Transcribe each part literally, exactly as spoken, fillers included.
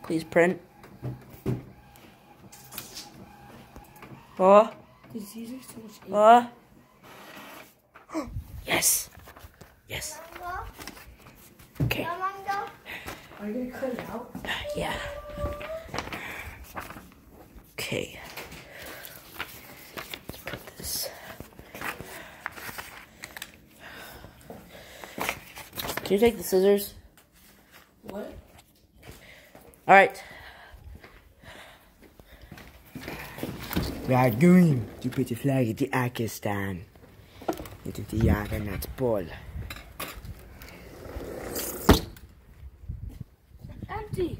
Please print. Oh. These are so much ink. Oh. Yes. Yes. Okay. Are you gonna cut it out? Yeah. Okay. Let's put this. Can you take the scissors? What? All right. We are going to put the flag at the ackistan into the Jagannath ball. Empty.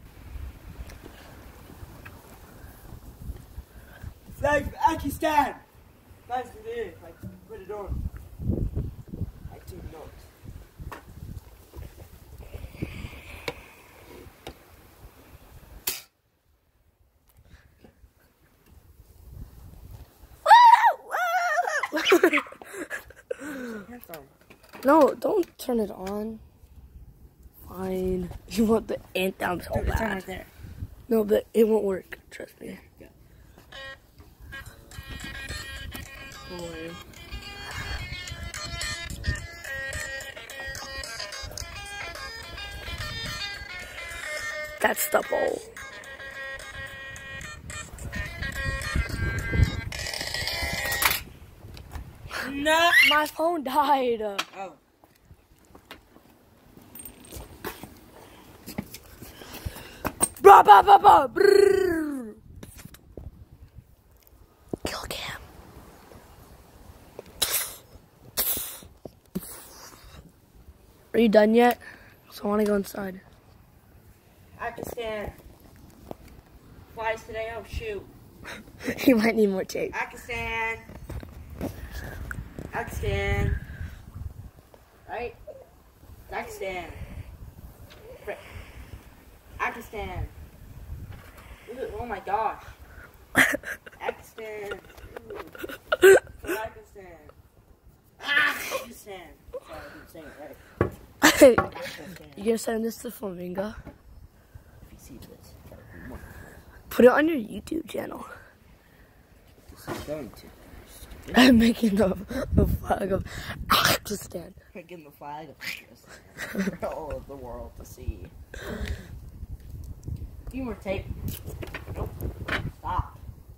Flag for ackistan! Flag for there, like, put it on. I take notes. No, don't turn it on. Fine. You want the anthem so Dude, it's on bad. right there. No, but it won't work. Trust me. Yeah. Boy. That's the bowl. No. My phone died. Oh. Blah, blah, blah, blah. Brrr. Kill cam. Are you done yet? So I want to go inside. Ackistan. Flies today. Oh shoot. You might need more tape. Ackistan. Ackistan. Right? Ackistan. Frick. Ackistan. Oh my gosh. Ackistan. Ackistan. Ackistan. Sorry, I didn't say it right. Ackistan. You gonna send this to Flamingo? If you see this, Put it on your YouTube channel. this is going to. I'm making the, the flag of Ackistan. Picking the flag of Ackistan for all of the world to see. A few more tape. Nope. Stop.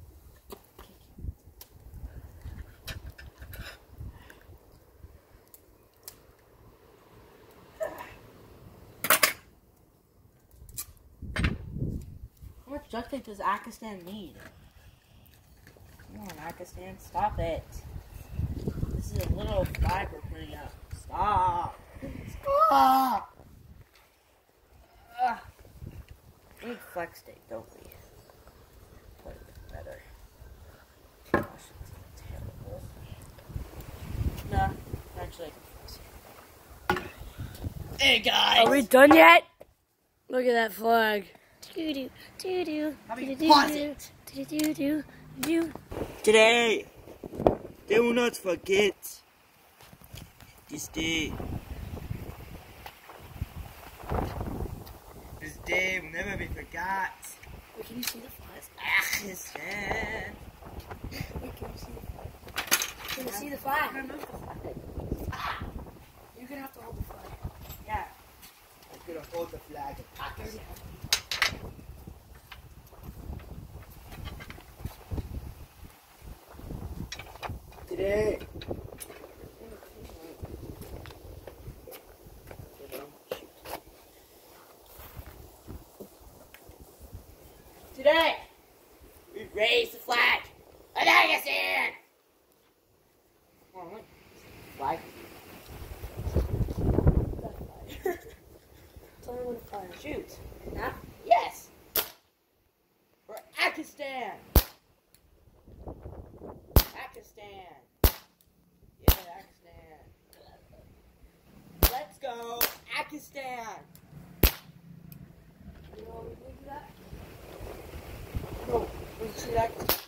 How much duct tape does Ackistan need? Come on, Ackistan, stop it. This is a little flag we're putting up. Stop. Stop. Ugh. We need flex tape, don't we? Quite a bit better. Gosh, it's terrible. No, actually, I can fix it. Hey guys! Are we done yet? Look at that flag. Do do do do How do do you do pause do it? do do do do. Today, do not forget this day. This day will never be forgot. Wait, can you see the flag? Ackistan. Wait, can you see the flag? Can you see the flag? You're gonna have to hold the flag. Yeah. I'm gonna hold the flag of Ackistan. Today. Today, we raise the flag of Ackistan. Come on, wait. Flag. Tell me when to fire. Shoot. Now? Yes. For Ackistan. Ackistan. Yeah, Ackistan. Let's go, Ackistan. You know what we do that? No, let's see Ackistan.